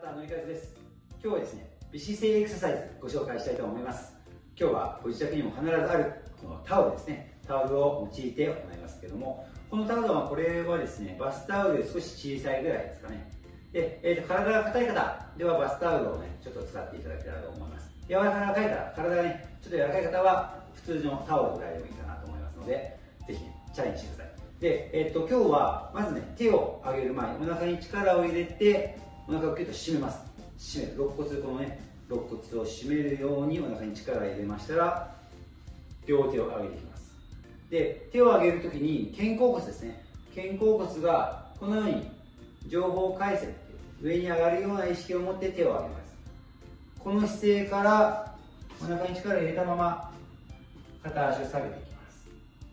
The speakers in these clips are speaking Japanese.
田紀和です。今日はですね、美姿勢エクササイズご紹介したいと思います。今日はご自宅にも必ずあるこのタオルですね、タオルを用いて行いますけども、このタオルはこれはですね、バスタオルより少し小さいぐらいですかね。で、体が硬い方ではバスタオルをね、ちょっと使っていただけたらと思います。柔らかい方、体がね、ちょっと柔らかい方は普通のタオルぐらいでもいいかなと思いますので、ぜひね、チャレンジしてください。で、今日はまずね、手を上げる前にお腹に力を入れて、お腹をキュッと締めます。締める。肋骨、このね、肋骨を締めるようにお腹に力を入れましたら、両手を上げていきます。で、手を上げるときに肩甲骨ですね。肩甲骨がこのように上方回旋、上に上がるような意識を持って手を上げます。この姿勢からお腹に力を入れたまま片足を下げていきます。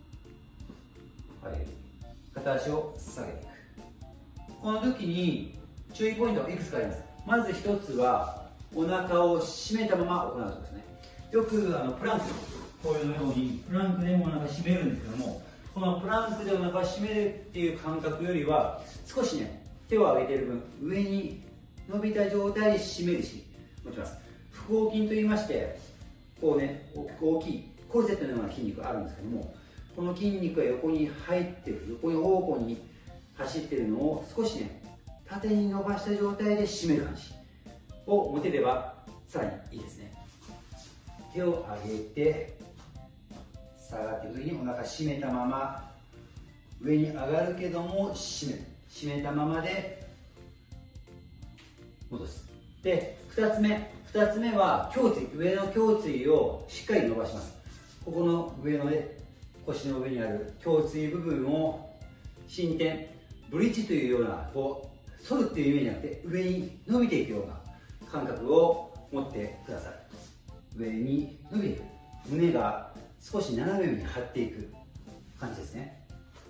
片足を下げていく。この時に注意ポイントいくつかあります。まず一つはお腹を締めたまま行うことですね。よくプランク、こういうようにプランクでもお腹締めるんですけども、このプランクでお腹を締めるっていう感覚よりは少しね、手を上げている分上に伸びた状態で締める意識持ちます。腹横筋といいまして、こうね、大きいコルセットのような筋肉があるんですけども、この筋肉が横に入っている、横に方向に走っているのを少しね、縦に伸ばした状態で締める感じを持てればさらにいいですね。手を上げて下がって上にお腹締めたまま、上に上がるけども締める、締めたままで戻す。で、2つ目は胸椎、上の胸椎をしっかり伸ばします。ここの上のね、腰の上にある胸椎部分を伸展、ブリッジというようなこう反るっていうイメージじゃなくて、上に伸びていくような感覚を持ってください。上に伸びていく、胸が少し斜めに張っていく感じですね。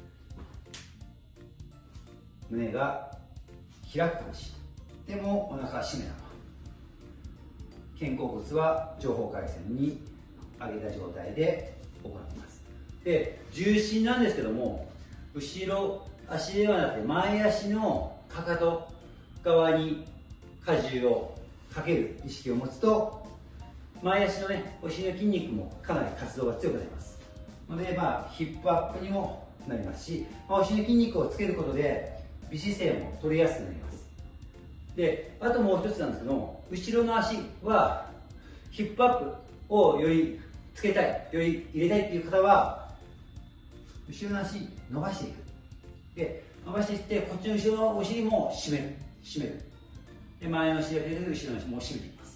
胸が開く感じでもお腹は締めたまま、肩甲骨は上方回旋に上げた状態で行っています。で、重心なんですけども、後ろ足ではなくて前足のかかと側に荷重をかける意識を持つと、前足のね、お尻の筋肉もかなり活動が強くなりますので、ヒップアップにもなりますし、お尻の筋肉をつけることで美姿勢も取りやすくなります。で、あともう一つなんですけども、後ろの足はヒップアップをよりつけたい、より入れたいっていう方は、後ろの足伸ばしていく。で、伸ばしていって、こっちの後ろのお尻も締める。で、前のお尻が出てくる後ろの足も締めていきます。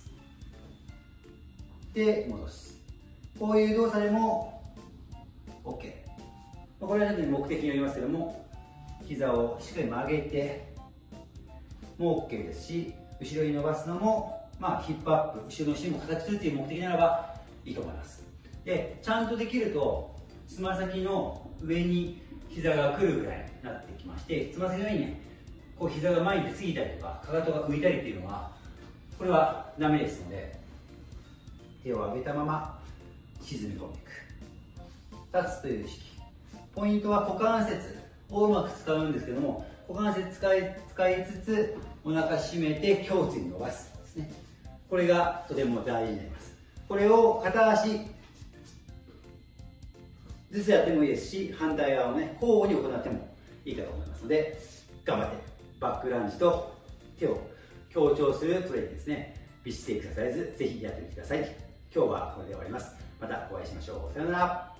で、戻す。こういう動作でも OK。これはちょっと目的によりますけども、膝をしっかり曲げても OK ですし、後ろに伸ばすのも、ヒップアップ、後ろのお尻も形するという目的ならばいいと思います。で、ちゃんとできると、つま先の上に膝が来るぐらいになってきまして、つま先の上にね、こう膝が前に出過ぎたりとか、かかとが浮いたりっていうのは、これはダメですので、手を上げたまま沈み込んでいく。立つという意識。ポイントは股関節をうまく使うんですけども、股関節使いつつ、お腹締めて胸椎に伸ばすですね。これがとても大事になります。これを片足ずつやってもいいですし、反対側をね、交互に行ってもいいかと思いますので、頑張ってバックランジと手を強調するトレーニングですね。美姿勢エクササイズ、ぜひやってみてください。今日はこれで終わります。またお会いしましょう。さようなら。